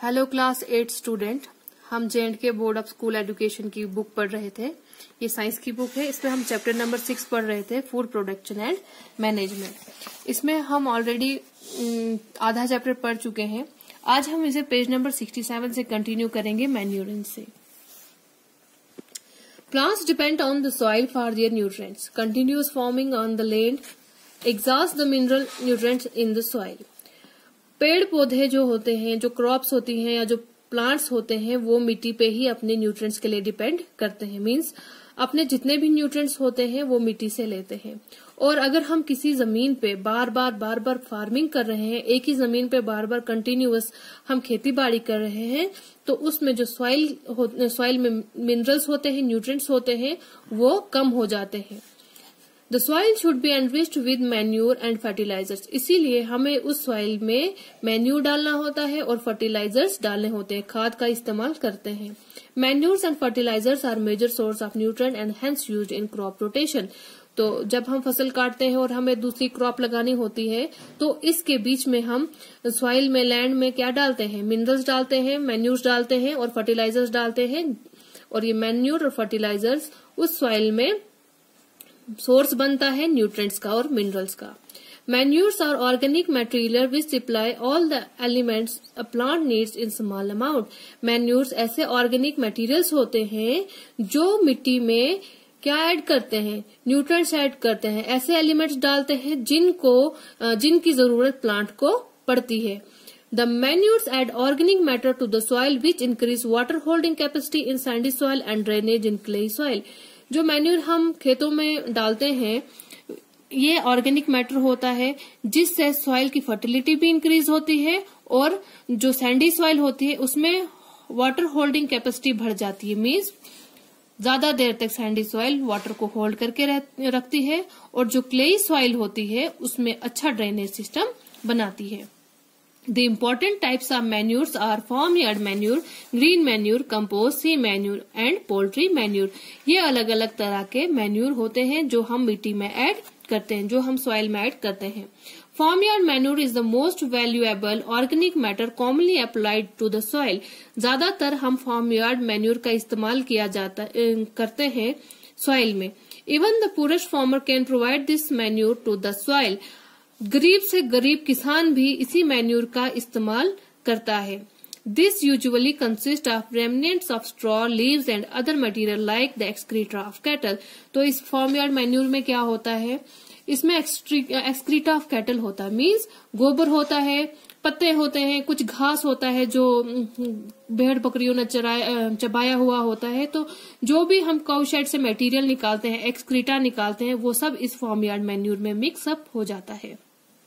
Hello class 8 student, हम J&K board of school education की book पढ़ रहे थे। ये साइंस की बुक है। इसमें हम चैप्टर नंबर 6 पढ़ रहे थे, फूड प्रोडक्शन एंड मैनेजमेंट। इसमें हम ऑलरेडी आधा चैप्टर पढ़ चुके हैं। आज हम इसे पेज नंबर 67 से कंटिन्यू करेंगे, मैन्यूरेंस से। Plants depend on the soil for their nutrients. Continuous farming on the land exhausts the mineral nutrients in the soil. पेड़ पौधे जो होते हैं, जो क्रॉप्स होती हैं या जो प्लांट्स होते हैं, वो मिट्टी पे ही अपने न्यूट्रिएंट्स के लिए डिपेंड करते हैं। मींस अपने जितने भी न्यूट्रिएंट्स होते हैं वो मिट्टी से लेते हैं। और अगर हम किसी जमीन पे बार बार फार्मिंग कर रहे हैं, एक ही जमीन पे बार बार कंटिन्यूअस हम खेती बाड़ी कर रहे हैं, तो उसमें जो सॉइल में मिनरल्स होते हैं, न्यूट्रिएंट्स होते हैं, वो कम हो जाते हैं। The soil should be enriched with manure and fertilizers. इसीलिए हमें उस सॉइल में मैन्यूर डालना होता है और फर्टिलाइजर्स डालने होते हैं, खाद का इस्तेमाल करते हैं। Manures and fertilisers are major source of nutrient and hence used in crop rotation. तो जब हम फसल काटते हैं और हमें दूसरी क्रॉप लगानी होती है, तो इसके बीच में हम सॉइल में, लैंड में क्या डालते हैं? मिनरल्स डालते हैं, मैन्यूर्स डालते हैं और फर्टिलाइजर्स डालते हैं। और ये मैन्यूर और फर्टिलाइजर्स उस सॉइल में सोर्स बनता है न्यूट्रिएंट्स का और मिनरल्स का। Manures are organic material which supply all the elements a plant needs in small amount. Manures ऐसे ऑर्गेनिक मटेरियल्स होते हैं जो मिट्टी में क्या ऐड करते हैं? न्यूट्रिएंट्स ऐड करते हैं, ऐसे एलिमेंट्स डालते हैं जिनकी जरूरत प्लांट को पड़ती है। The manures add organic matter to the soil which increase water holding capacity in sandy soil and drainage in clay soil. जो मैन्यूर हम खेतों में डालते हैं, ये ऑर्गेनिक मैटर होता है जिससे सॉइल की फर्टिलिटी भी इंक्रीज होती है और जो सैंडी सॉइल होती है उसमें वाटर होल्डिंग कैपेसिटी बढ़ जाती है। मींस ज्यादा देर तक सैंडी सॉइल वाटर को होल्ड करके रखती है और जो क्लेई सॉइल होती है उसमें अच्छा ड्रेनेज सिस्टम बनाती है। The important types of manures are farmyard manure, green manure, compost, sea manure and poultry manure. ये अलग अलग तरह के मैन्यूर होते हैं जो हम मिट्टी में ऐड करते हैं, जो हम सॉइल में ऐड करते हैं। Farmyard manure is the most valuable organic matter commonly applied to the soil. ज्यादातर हम farmyard manure का इस्तेमाल करते हैं सॉइल में। Even the poorest farmer can provide this manure to the soil. गरीब से गरीब किसान भी इसी मैन्यूर का इस्तेमाल करता है। This usually consist of remnants of straw, leaves and other material like the excreta of cattle. तो इस फार्मयार्ड मैन्यूर में क्या होता है? इसमें एक्सक्रीटा ऑफ कैटल होता है, मींस गोबर होता है, पत्ते होते हैं, कुछ घास होता है जो भेड़ बकरियों ने चबाया हुआ होता है। तो जो भी हम काउ शेड से मटेरियल निकालते हैं, एक्सक्रीटा निकालते हैं, वो सब इस फार्मयार्ड मैन्यूर में मिक्स अप हो जाता है।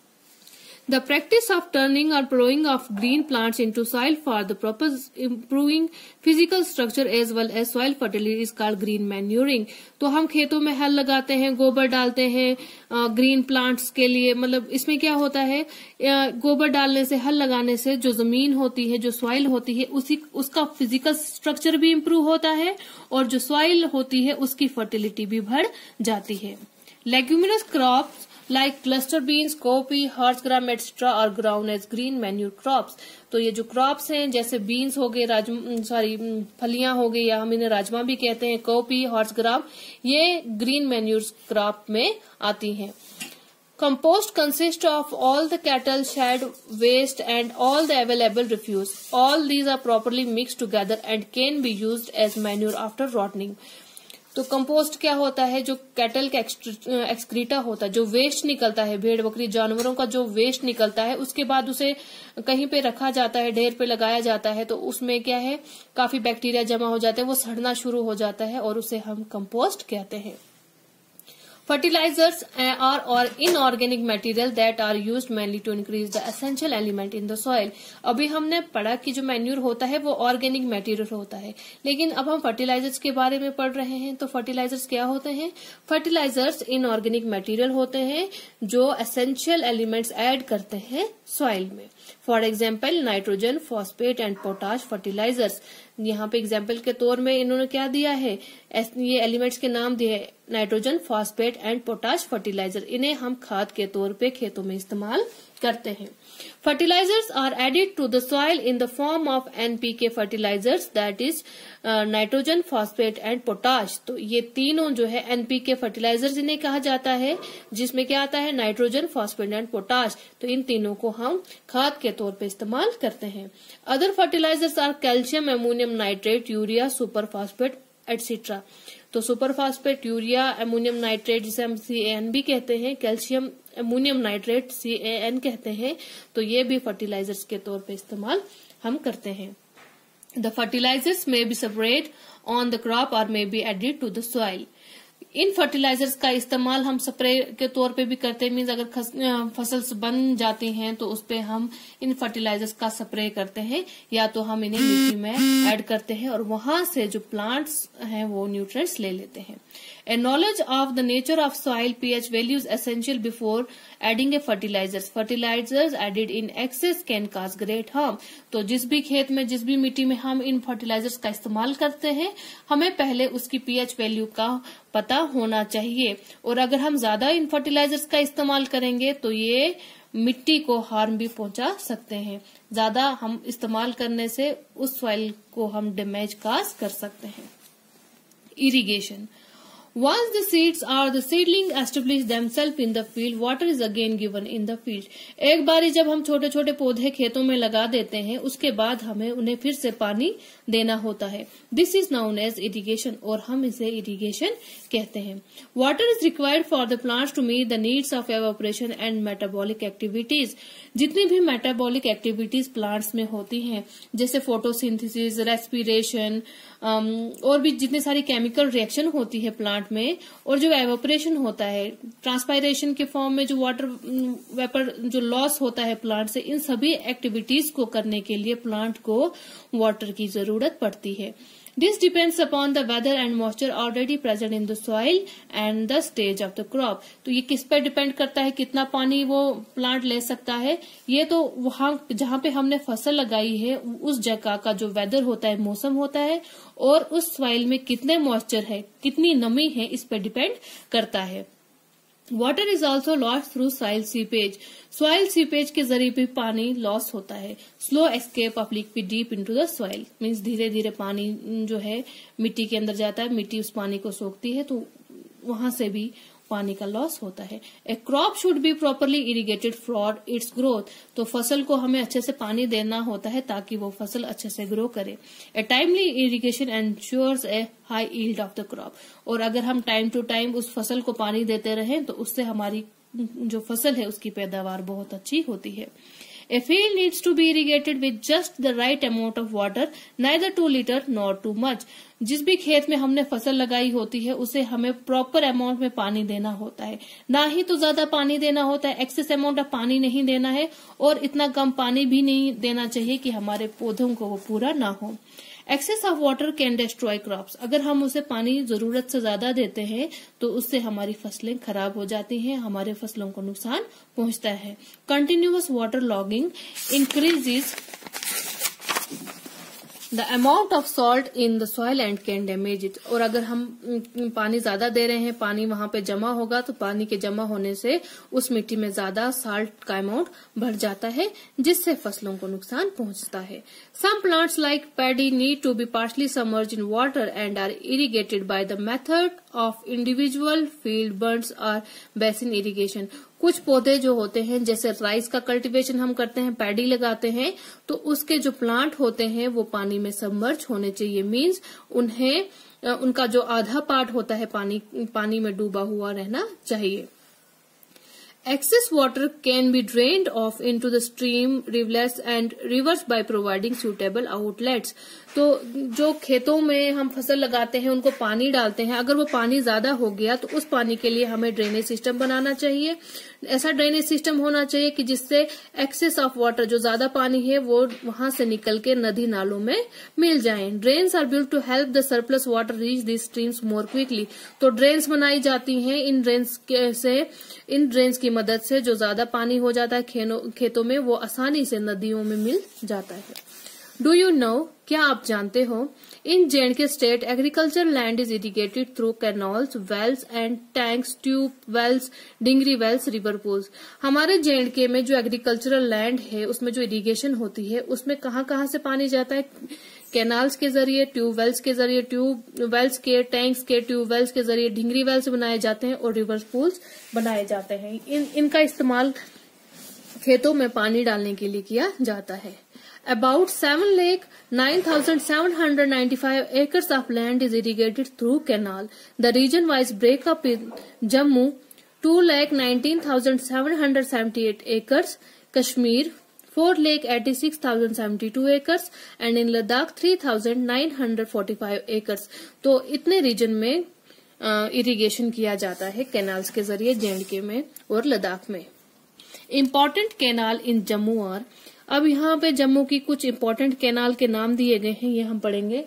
The practice of turning or plowing of green plants into soil for the purpose improving physical structure as well as soil fertility is called green manuring. तो हम खेतों में हल लगाते हैं, गोबर डालते हैं ग्रीन प्लांट्स के लिए। मतलब इसमें क्या होता है, गोबर डालने से, हल लगाने से जो जमीन होती है, जो सॉइल होती है, उसका फिजिकल स्ट्रक्चर भी इम्प्रूव होता है और जो सॉइल होती है उसकी फर्टिलिटी भी बढ़ जाती है। Leguminous crops like cluster beans, cowpea, horse gram etc. are grown as green manure crops. तो ये जो क्रॉप्स हैं, जैसे बीन्स हो गए, फलियां हो गई, या हम इन्हें राजमा भी कहते हैं, कॉपी, हॉर्स ग्राम, ये ग्रीन मैन्यूर क्रॉप में आती हैं। Compost consists of all the cattle shed waste and all the available refuse. All these are properly mixed together and can be used as manure after rotting. तो compost क्या होता है? जो cattle का excreta होता है, जो वेस्ट निकलता है, भेड़ बकरी जानवरों का जो वेस्ट निकलता है, उसके बाद उसे कहीं पे रखा जाता है, ढेर पे लगाया जाता है, तो उसमें क्या है, काफी बैक्टीरिया जमा हो जाते हैं, वो सड़ना शुरू हो जाता है और उसे हम कंपोस्ट कहते हैं। Fertilizers are inorganic material that are used mainly to increase the essential element in the soil. अभी हमने पढ़ा कि जो मैन्यूर होता है वो ऑर्गेनिक मटेरियल होता है, लेकिन अब हम फर्टिलाइजर्स के बारे में पढ़ रहे हैं। तो फर्टिलाइजर्स क्या होते हैं? फर्टिलाइजर्स इनऑर्गेनिक मटेरियल होते हैं जो एसेंशियल एलिमेंट्स ऐड करते हैं सॉइल में। For example nitrogen, phosphate and potash fertilisers. यहाँ पे एग्जाम्पल के तौर में इन्होंने क्या दिया है, ये एलिमेंट्स के नाम दिए हैं, nitrogen, phosphate and potash fertiliser. इन्हें हम खाद के तौर पे खेतों में इस्तेमाल करते हैं। Fertilisers are added to the soil in the form of NPK fertilisers, that is nitrogen, phosphate and potash. तो ये तीनों जो है एनपीके फर्टिलाइजर्स इन्हें कहा जाता है, जिसमें क्या आता है, नाइट्रोजन, फॉस्फेट एंड पोटाश। तो इन तीनों को हम खाद के तौर पे इस्तेमाल करते हैं। Other fertilisers are calcium, ammonium nitrate, urea, super phosphate etcetera. तो super phosphate, urea, ammonium nitrate जिसे हम CAN भी कहते हैं, कैल्शियम अमोनियम नाइट्रेट CAN कहते हैं, तो ये भी फर्टिलाइजर्स के तौर पे इस्तेमाल हम करते हैं। The fertilisers may be spread on the crop और may be added to the soil. इन फर्टिलाइजर्स का इस्तेमाल हम स्प्रे के तौर पे भी करते हैं, मीन्स अगर फसल बन जाती हैं तो उस पे हम इन फर्टिलाइजर्स का स्प्रे करते हैं, या तो हम इन्हें मिट्टी में ऐड करते हैं और वहां से जो प्लांट्स हैं वो न्यूट्रिएंट्स ले लेते हैं। A knowledge of the nature of soil pH value is essential before adding a fertilizers. Fertilizers added in excess can cause great harm. तो जिस भी खेत में, जिस भी मिट्टी में हम इन फर्टिलाइजर्स का इस्तेमाल करते हैं, हमें पहले उसकी pH वैल्यू का पता होना चाहिए। और अगर हम ज्यादा इन फर्टिलाइजर्स का इस्तेमाल करेंगे तो ये मिट्टी को हार्म भी पहुंचा सकते हैं। ज्यादा हम इस्तेमाल करने से उस सॉइल को हम डैमेज काज कर सकते हैं। Irrigation. Once the seeds or the seedling establish themselves in the field, water is again given in the field. एक बारी जब हम छोटे छोटे पौधे खेतों में लगा देते हैं, उसके बाद हमें उन्हें फिर से पानी देना होता है। This is known as irrigation, और हम इसे irrigation कहते हैं। Water is required for the plants to meet the needs of evaporation and metabolic activities. जितनी भी मेटाबॉलिक एक्टिविटीज प्लांट्स में होती हैं, जैसे फोटोसिंथेसिस, रेस्पिरेशन, और भी जितनी सारी केमिकल रिएक्शन होती है प्लांट में, और जो एवोपरेशन होता है ट्रांसपायरेशन के फॉर्म में, जो वाटर वेपर जो लॉस होता है प्लांट से, इन सभी एक्टिविटीज को करने के लिए प्लांट को वाटर की जरूरत पड़ती है। This depends upon the weather and moisture already present in the soil and the stage of the crop. तो ये किस पे डिपेंड करता है, कितना पानी वो प्लांट ले सकता है। ये तो वहां जहां पे हमने फसल लगाई है उस जगह का जो वेदर होता है, मौसम होता है, और उस सॉइल में कितने मॉइस्चर है, कितनी नमी है, इस पे डिपेंड करता है। Water is also lost through soil seepage. Soil seepage के जरिए भी पानी लॉस होता है। Slow escape of liquid deep into the soil, means धीरे धीरे पानी जो है मिट्टी के अंदर जाता है, मिट्टी उस पानी को सोखती है, तो वहां से भी पानी का लॉस होता है। A crop should be properly irrigated for its growth. तो फसल को हमें अच्छे से पानी देना होता है ताकि वो फसल अच्छे से ग्रो करे। A timely irrigation ensures a high yield of the crop. और अगर हम टाइम टू टाइम उस फसल को पानी देते रहें तो उससे हमारी जो फसल है उसकी पैदावार बहुत अच्छी होती है। A field needs to be irrigated with just the right amount of water, neither too little nor too much. जिस भी खेत में हमने फसल लगाई होती है उसे हमें प्रॉपर अमाउंट में पानी देना होता है, ना ही तो ज्यादा पानी देना होता है, एक्सेस अमाउंट ऑफ पानी नहीं देना है, और इतना कम पानी भी नहीं देना चाहिए कि हमारे पौधों को वो पूरा ना हो। Excess of water can destroy crops. अगर हम उसे पानी जरूरत से ज्यादा देते हैं तो उससे हमारी फसलें खराब हो जाती हैं, हमारे फसलों को नुकसान पहुंचता है। Continuous water logging increases the amount of salt in the soil and can damage it. और अगर हम पानी ज्यादा दे रहे हैं, पानी वहां पे जमा होगा, तो पानी के जमा होने से उस मिट्टी में ज्यादा साल्ट का अमाउंट बढ़ जाता है, जिससे फसलों को नुकसान पहुंचता है। Some plants like paddy need to be partially submerged in water and are irrigated by the method of individual field beds or basin irrigation. कुछ पौधे जो होते हैं, जैसे राइस का कल्टीवेशन हम करते हैं, पैडी लगाते हैं, तो उसके जो प्लांट होते हैं वो पानी में सबमर्ज होने चाहिए। मीन्स उन्हें उनका जो आधा पार्ट होता है पानी में डूबा हुआ रहना चाहिए। Excess water can be drained off into the stream, rivulets and rivers by providing suitable outlets. तो जो खेतों में हम फसल लगाते हैं उनको पानी डालते हैं, अगर वो पानी ज्यादा हो गया तो उस पानी के लिए हमें ड्रेनेज सिस्टम बनाना चाहिए। ऐसा ड्रेनेज सिस्टम होना चाहिए कि जिससे एक्सेस ऑफ वाटर, जो ज्यादा पानी है, वो वहां से निकल के नदी नालों में मिल जाए। Drains are built to help the surplus water reach this streams more quickly. तो ड्रेन्स बनाई जाती हैं, इन ड्रेन्स की मदद से जो ज्यादा पानी हो जाता है खेतों में, वो आसानी से नदियों में मिल जाता है। डू यू नो, क्या आप जानते हो, in J&K state agriculture land is irrigated through canals, wells and tanks, tube wells, dingri wells, river pools. हमारे J&K में जो एग्रीकल्चरल लैंड है उसमें जो इरिगेशन होती है उसमें कहाँ कहाँ से पानी जाता है? कैनाल्स के जरिए, ट्यूबवेल्स के जरिए, ट्यूबवेल्स के, टैंक्स के, ट्यूबवेल्स के जरिए, डिंगरी वेल्स बनाए जाते हैं और रिवर पूल्स बनाए जाते हैं। इनका इस्तेमाल खेतों में पानी डालने के लिए किया जाता है। About 7,09,795 acres of land is irrigated through canal. The region-wise breakup in Jammu 2,19,778 acres, Kashmir 4,86,072 acres and in Ladakh 3,945 acres. तो इतने रीजन में इरिगेशन किया जाता है कैनाल्स के जरिए J&K में और लद्दाख में। इम्पोर्टेंट कैनाल इन जम्मू और, अब यहाँ पे जम्मू की कुछ इम्पोर्टेंट कैनाल के नाम दिए गए हैं, ये हम पढ़ेंगे।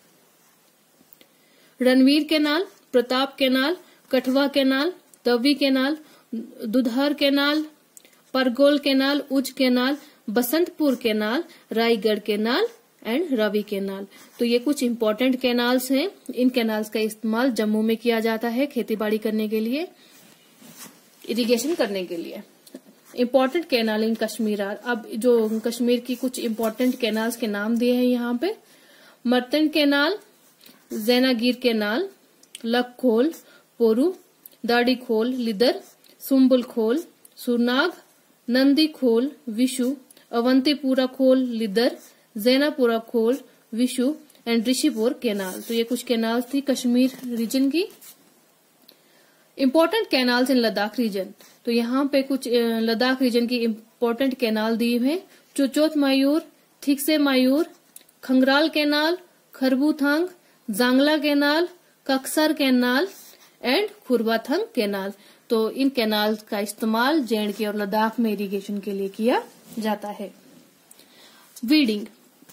Ranbir canal, Pratap canal, Kathua canal, Tawi canal, Dudhar canal, Pargol canal, Ujh canal, Basantpur canal, Raigarh canal and Ravi canal. तो ये कुछ इम्पोर्टेंट कैनाल्स हैं। इन कैनाल्स का इस्तेमाल जम्मू में किया जाता है खेतीबाड़ी करने के लिए, इरिगेशन करने के लिए। Important canal in Kashmir are, अब जो कश्मीर की कुछ इम्पोर्टेंट कैनाल्स के नाम दिए हैं यहाँ पे। मर्तन कैनाल, जैनागिर कैनाल, लखखोल, पोरू, दाड़ी खोल, लिदर, सुम्बुल खोल, सुरनाग, नंदी खोल, विशु, अवंतीपुरा खोल, लिदर, जैनापुरा खोल, विशु एंड ऋषिपुर कैनाल। तो ये कुछ कैनाल्स थी कश्मीर रीजन की। Important canals in Ladakh region, तो यहाँ पे कुछ लद्दाख रीजन की इम्पोर्टेंट कैनाल दी है। Chuchot Mayur, Thiksey Mayur, Khangral canal, Kharbuthang, Jangla canal, Kaksar canal and Khurbathang canal. तो इन कैनाल का इस्तेमाल J&K और लद्दाख में इरिगेशन के लिए किया जाता है। Weeding,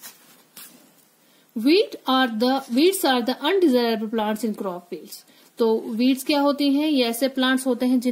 weeds are the undesirable plants in crop fields. तो वीड्स क्या होती हैं? ये ऐसे प्लांट्स होते हैं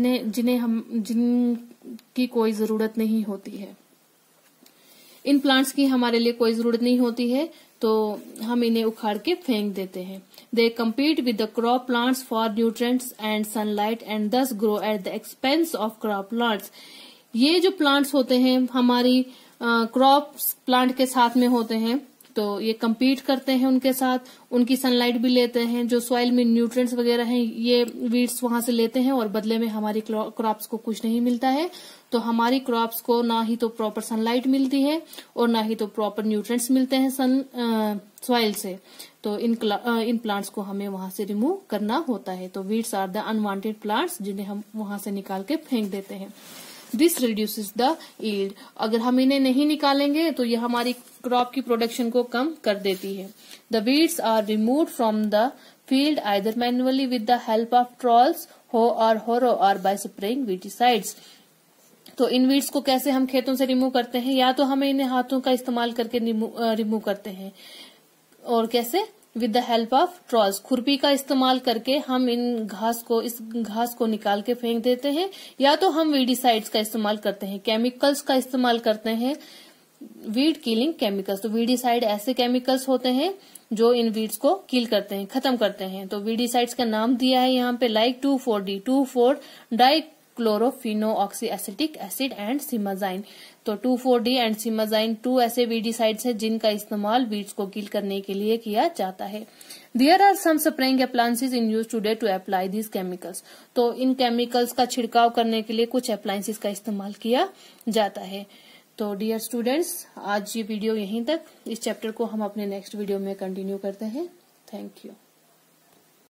जिनकी कोई जरूरत नहीं होती है। इन प्लांट्स की हमारे लिए कोई जरूरत नहीं होती है तो हम इन्हें उखाड़ के फेंक देते हैं। They compete with the crop plants for nutrients and sunlight and thus grow at the expense of crop plants. ये जो प्लांट्स होते हैं हमारी क्रॉप प्लांट के साथ में होते हैं, तो ये कम्पीट करते हैं उनके साथ, उनकी सनलाइट भी लेते हैं। जो सॉइल में न्यूट्रिएंट्स वगैरह हैं ये वीड्स वहां से लेते हैं और बदले में हमारी क्रॉप्स को कुछ नहीं मिलता है। तो हमारी क्रॉप्स को ना ही तो प्रॉपर सनलाइट मिलती है और ना ही तो प्रॉपर न्यूट्रिएंट्स मिलते हैं सॉइल से। तो इन प्लांट्स को हमें वहां से रिमूव करना होता है। तो weeds are the unwanted plants जिन्हें हम वहां से निकाल के फेंक देते हैं। दिस रिड्यूसेस द यील्ड, अगर हम इन्हें नहीं निकालेंगे तो ये हमारी क्रॉप की प्रोडक्शन को कम कर देती है। The weeds are removed from the field either manually with the help of trowels, hoe or होरो और बाय स्प्रेइंग वीडिसाइड्स। तो इन वीड्स को कैसे हम खेतों से रिमूव करते हैं? या तो हमें इन्हें हाथों का इस्तेमाल करके रिमूव करते हैं, और कैसे? With the help of trowels, खुरपी का इस्तेमाल करके हम इस घास को निकाल के फेंक देते हैं। या तो हम वीडिसाइड्स का इस्तेमाल करते हैं, केमिकल्स का इस्तेमाल करते हैं, वीड किलिंग केमिकल्स। तो वीडिसाइड ऐसे केमिकल्स होते हैं जो इन वीड्स को किल करते हैं, खत्म करते हैं। तो वीडिसाइड्स का नाम दिया है यहाँ पे like 2,4-D, two four dichlorophenoxy acetic acid and simazine. तो 2,4-D एंड सिमाजाइन 2 ऐसे वीडिसाइड्स हैं जिनका इस्तेमाल वीड्स को किल करने के लिए किया जाता है। There are some spraying appliances in use today to apply this chemicals. तो इन केमिकल्स का छिड़काव करने के लिए कुछ अप्लायंसेस का इस्तेमाल किया जाता है। तो डियर स्टूडेंट्स, आज ये वीडियो यहीं तक। इस चैप्टर को हम अपने नेक्स्ट वीडियो में कंटिन्यू करते हैं। Thank you.